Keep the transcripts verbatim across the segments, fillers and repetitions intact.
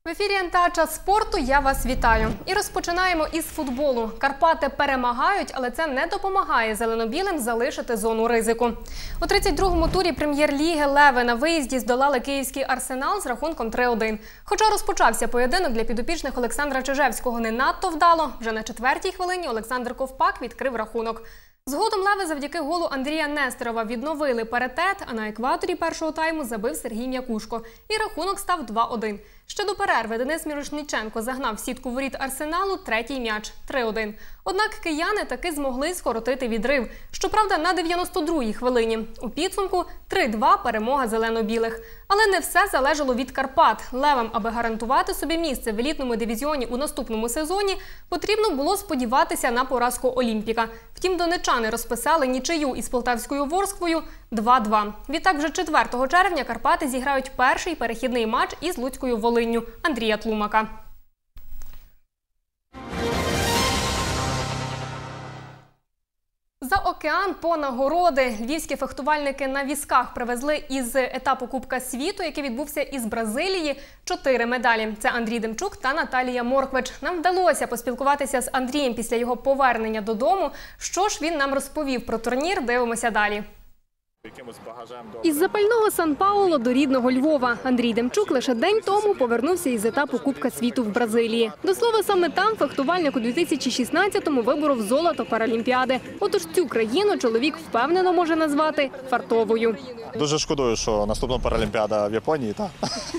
В ефірі ен те а «Час спорту», я вас вітаю. І розпочинаємо із футболу. Карпати перемагають, але це не допомагає зелено-білим залишити зону ризику. У тридцять другому турі прем'єр-ліги «Леви» на виїзді здолали київський «Арсенал» з рахунком три один. Хоча розпочався поєдинок для підопічних Олександра Чижевського не надто вдало, вже на четвертій хвилині Олександр Ковпак відкрив рахунок. Згодом «Леви» завдяки голу Андрія Нестерова відновили паритет, а на екваторі першого тайму забив Сергій М'якушко. І рахунок став два один. Ще до перерви Денис Мірошніченко загнав в сітку воріт «Арсеналу» третій м'яч – три один. Однак кияни таки змогли скоротити відрив. Щоправда, на дев'яносто другій хвилині. У підсумку три два перемога зелено-білих. Але не все залежало від Карпат. «Левам», аби гарантувати собі місце в елітному дивізіоні у наступному сезоні, потрібно було сподіватися на поразку «Олімпіка». Втім, донечани розписали нічию із полтавською «Ворсквою» два два. Відтак вже четвертого червня Карпати зіграють перший перехідний матч із Луцькою Волинню Андрія Тлумака. За океан по нагороди. Львівські фехтувальники на візках привезли із етапу Кубка світу, який відбувся із Бразилії, чотири медалі. Це Андрій Демчук та Наталія Морквич. Нам вдалося поспілкуватися з Андрієм після його повернення додому. Що ж він нам розповів про турнір, дивимося далі. Із запального Сан-Пауло до рідного Львова. Андрій Демчук лише день тому повернувся із етапу Кубка світу в Бразилії. До слова, саме там фехтувальник у дві тисячі шістнадцятому виборов золото Паралімпіади. Отож цю країну чоловік впевнено може назвати фартовою. Дуже шкодую, що наступна Паралімпіада в Японії, так.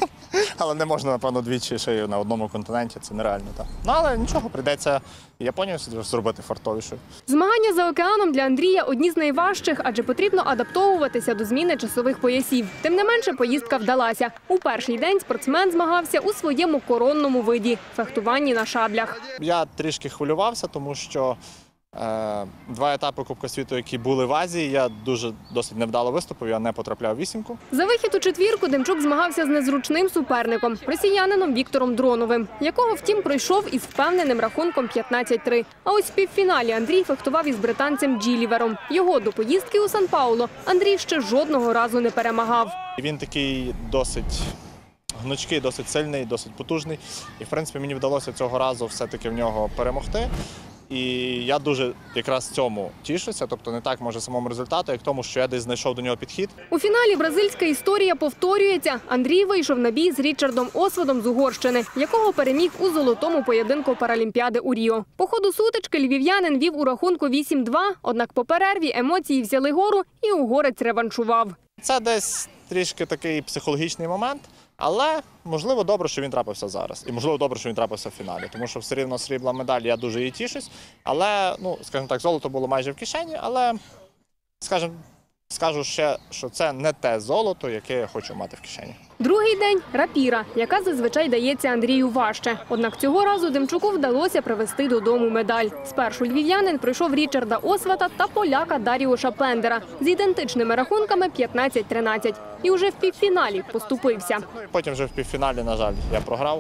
Але не можна, напевно, двічі ще й на одному континенті, це нереально. Так. Ну, але нічого, прийдеться Японію зробити фартовішою. Змагання за океаном для Андрія одні з найважчих, адже потрібно адаптовуватися до зміни часових поясів. Тим не менше, поїздка вдалася. У перший день спортсмен змагався у своєму коронному виді – фехтуванні на шаблях. Я трішки хвилювався, тому що е, два етапи Кубка світу, які були в Азії, я дуже досить невдало виступив, я не потрапляв в вісімку. За вихід у четвірку Демчук змагався з незручним суперником – росіянином Віктором Дроновим, якого, втім, пройшов із впевненим рахунком п'ятнадцять три. А ось в півфіналі Андрій фехтував із британцем Джілівером. Його до поїздки у Сан-Пауло Андрій ще жодного разу не перемагав. Він такий досить гнучкий, досить сильний, досить потужний. І, в принципі, мені вдалося цього разу все-таки в нього перемогти. І я дуже якраз цьому тішуся, тобто не так, може, самому результату, як тому, що я десь знайшов до нього підхід. У фіналі бразильська історія повторюється. Андрій вийшов на бій з Річардом Освадом з Угорщини, якого переміг у золотому поєдинку Паралімпіади у Ріо. По ходу сутички львів'янин вів у рахунку вісім два, однак по перерві емоції взяли гору і угорець реваншував. Це десь трішки такий психологічний момент, але, можливо, добре, що він трапився зараз. І, можливо, добре, що він трапився в фіналі, тому що все рівно срібла медаль, я дуже її тішусь. Але, ну, скажімо так, золото було майже в кишені, але, скажімо, скажу ще, що це не те золото, яке я хочу мати в кишені. Другий день – рапіра, яка зазвичай дається Андрію важче. Однак цього разу Демчуку вдалося привезти додому медаль. Спершу львів'янин пройшов Річарда Освата та поляка Даріуша Плендера з ідентичними рахунками п'ятнадцять тринадцять. І вже в півфіналі поступився. Потім вже в півфіналі, на жаль, я програв.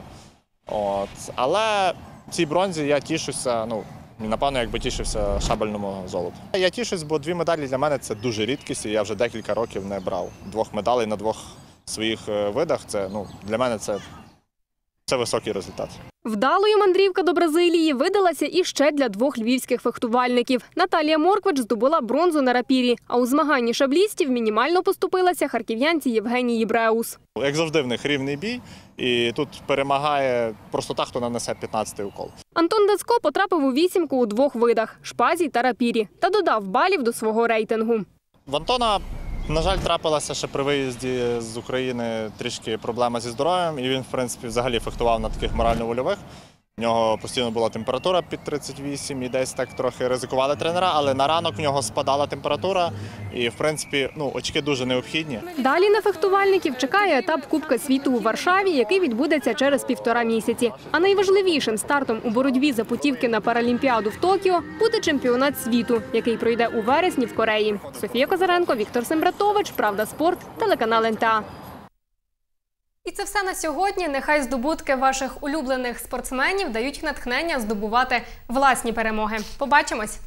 От. Але цій бронзі я тішуся, ну, напевно, якби тішився шабельному золоту. Я тішусь, бо дві медалі для мене – це дуже рідкість, і я вже декілька років не брав двох медалей на двох своїх видах. Це, ну, для мене це, це високий результат. Вдалою мандрівка до Бразилії видалася і ще для двох львівських фехтувальників. Наталія Морквич здобула бронзу на рапірі, а у змаганні шаблістів мінімально поступилася харків'янці Євгенії Бреус. Як завжди, в них рівний бій, і тут перемагає просто та, хто нанесе п'ятнадцятий укол. Антон Дацько потрапив у вісімку у двох видах – шпазі та рапірі, та додав балів до свого рейтингу. В Антона, на жаль, трапилася ще при виїзді з України трішки проблема зі здоров'ям, і він, в принципі, взагалі фехтував на таких морально-вольових. В нього постійно була температура під тридцять вісім, і десь так трохи ризикували тренера, але на ранок в нього спадала температура, і, в принципі, ну, очки дуже необхідні. Далі на фехтувальників чекає етап Кубка світу у Варшаві, який відбудеться через півтора місяці. А найважливішим стартом у боротьбі за путівки на Паралімпіаду в Токіо буде чемпіонат світу, який пройде у вересні в Кореї. Софія Козаренко, Віктор Сембратович, Правда спорт, телеканал ен те а. І це все на сьогодні. Нехай здобутки ваших улюблених спортсменів дають натхнення здобувати власні перемоги. Побачимось!